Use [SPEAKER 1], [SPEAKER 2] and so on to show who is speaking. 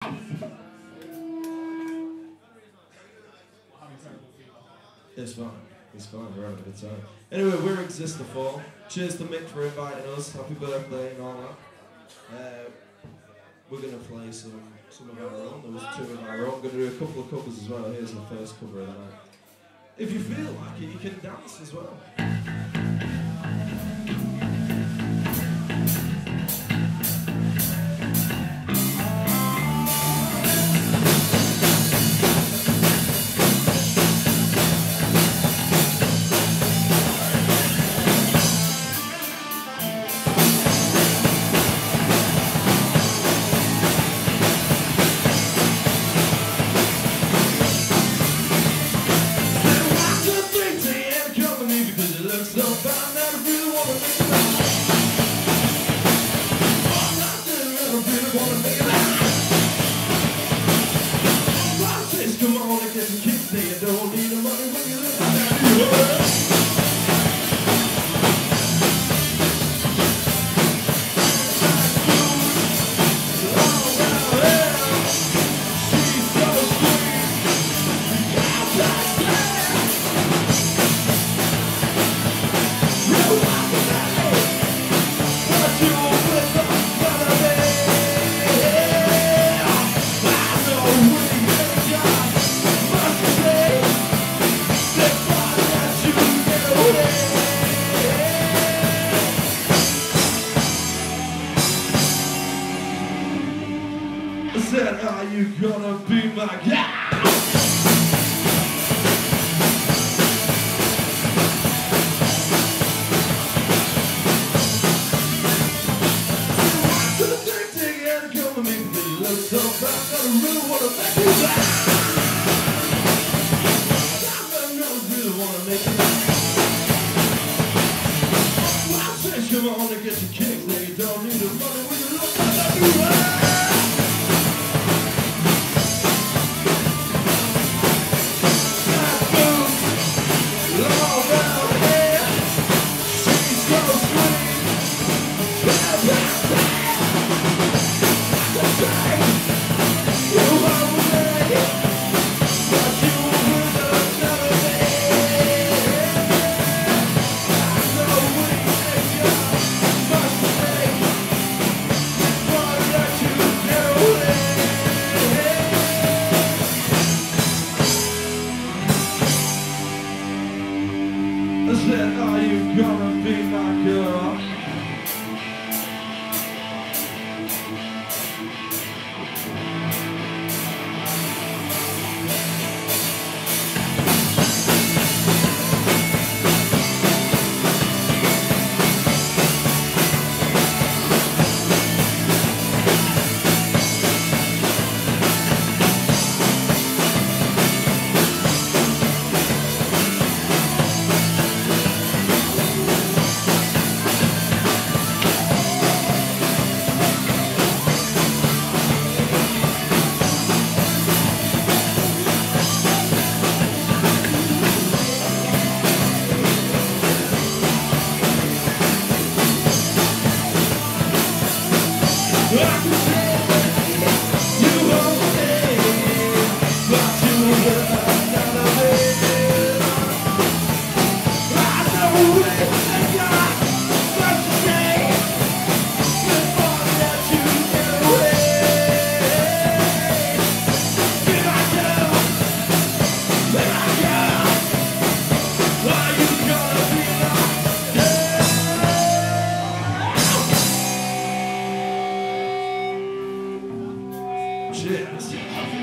[SPEAKER 1] It's fine. It's fine. We're having a good time. Anyway, we're Exist the Fall. Cheers to Mick for inviting us. Happy birthday and all that. We're going to play some of our own. There was two of our own. We're going to do a couple of covers as well. Here's the first cover of the night. If you feel like it, you can dance as well. Said, are you gonna be my guy? To the thing and come with me, but you look so bad, I don't really wanna make you laugh. I don't really wanna make you laugh. Well, say, come on and get your kicks, then you don't need the money when you look like you are. I said, are you gonna be my girl? Cheers.